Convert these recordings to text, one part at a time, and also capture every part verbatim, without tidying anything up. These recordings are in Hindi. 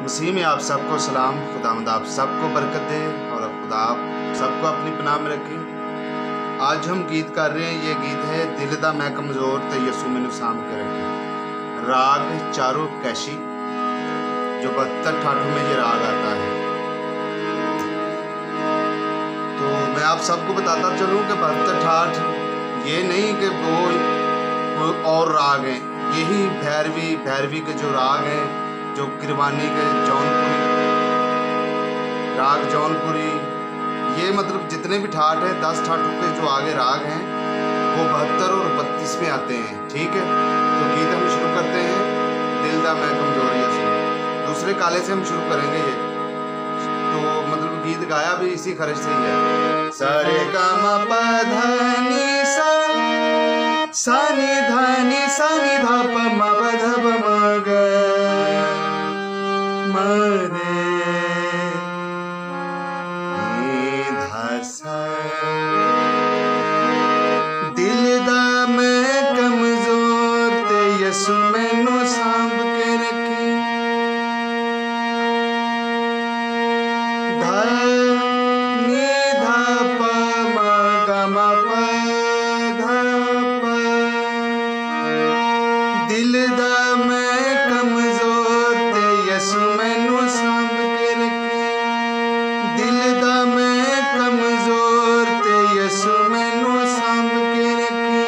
मसीह में आप सबको सलाम। खुदावंद आप सबको बरकत दे और खुदा आप सबको अपनी पनाह में रखे। आज हम गीत कर रहे हैं, ये गीत है दिल दा मैं कमज़ोर ते यसू मैनू साम के रखे। राग चारो कैशी, जो बहत्तर ठाठों में ये राग आता है। तो मैं आप सबको बताता चलूँ कि बहत्तर ठाठ ये नहीं कि वो कोई और राग हैं, यही भैरवी भैरवी के जो राग हैं, जो किरवानी के जौनपुरी राग जौनपुरी, ये मतलब जितने भी ठाठ हैं, दस ठाठों के जो आगे राग हैं वो बहत्तर और बत्तीस में आते हैं। ठीक है, तो गीत हम शुरू करते हैं, दिल दा मैं कमज़ोर यसू। दूसरे काले से हम शुरू करेंगे ये, तो मतलब गीत गाया भी इसी खर्च से ही है। सारे गामा पा धा नी सा सा नी धा नी सा नी धा प म प ध प म ग म रे नी धा सा। दिल दा मैं कमज़ोर ते यसू मैनू सांभ के रखी। धा नी धा प म ग म प धा प। दिल दा मैं कमज़ोर ते यसू मैनू सांभ के रखी। दिल दा मैं कमज़ोर ते यसू मैनू सांभ के रखी।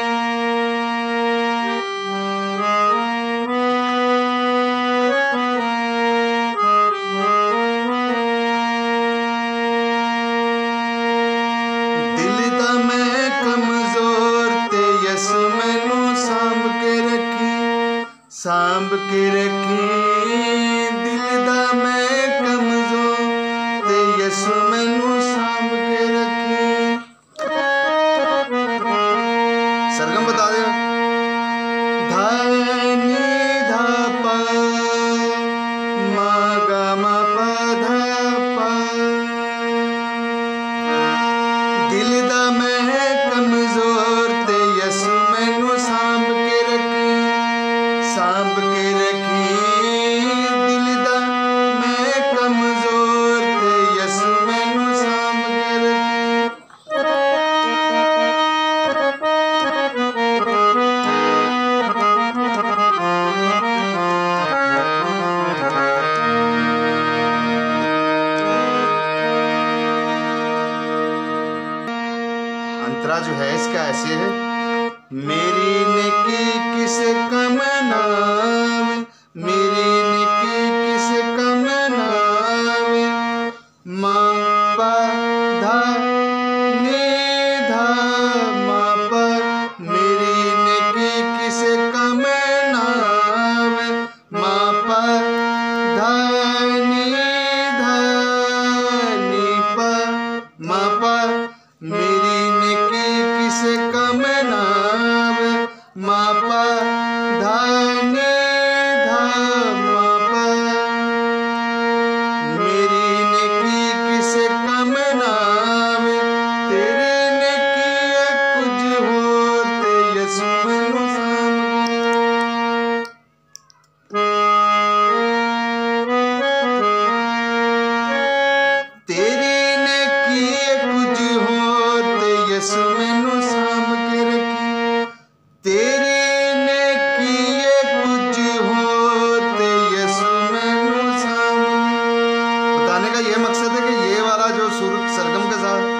दिल दा मैं कमज़ोर ते यसू मैनू सांभ के रखी, सांभ के रखी। दिल दा मैं कमज़ोर ते यसू मैनू सांभ के रखी। सरगम बता दे। धा नी धा प म ग म प धा प। दिल दा मैं कमज़ोर ते यसू मैनू सांभ के रखी, सांभ के रखी। दिल दा मैं कमज़ोर ते यसू मैनू सांभ के रखी। अंतरा जो है इसका ऐसे है। मेरी नेकी किस कम नावे, मेरी नेकी किस कम नावे। म प धा नी धा म प। मेरी नेकी किस कम नावे। म प धा नी धा नी प म प। मेरी नेकी किस कम नावे। म प धा नी धा म प। मेरी नेकी किस कम नावे। तेरी नेकी है कुछ होर ते यसू मैनू सांभ के। तेरी नेकी है कुछ होर ते यसू मैनू सांभ के रखी। तेरी नेकी है कुछ होर ते यसू मैनू सांभ के। बताने का ये मकसद है कि ये वाला जो सुर सरगम के साथ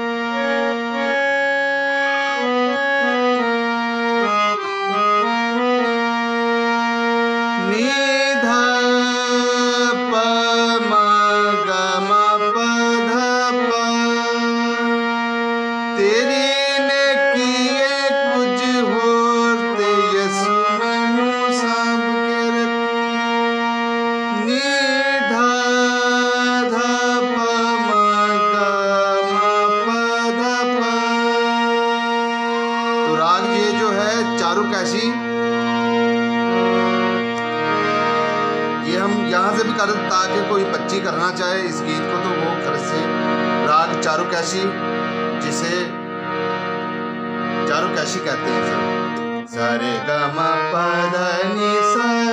नी धा प म ग म प धा प। तेरी नेकी है कुछ होर ते यसू मैनू सांभ के रखी। नी धा धा प म ग म प धा प। तो राग ये जो है चारू कैसी, ये हम यहाँ से भी कर, ताकि कोई बच्ची करना चाहे इस गीत को तो वो खर्च से। राग चारू कैसी, जिसे चारू कैसी कहते हैं। सारे ग म प ध नी सा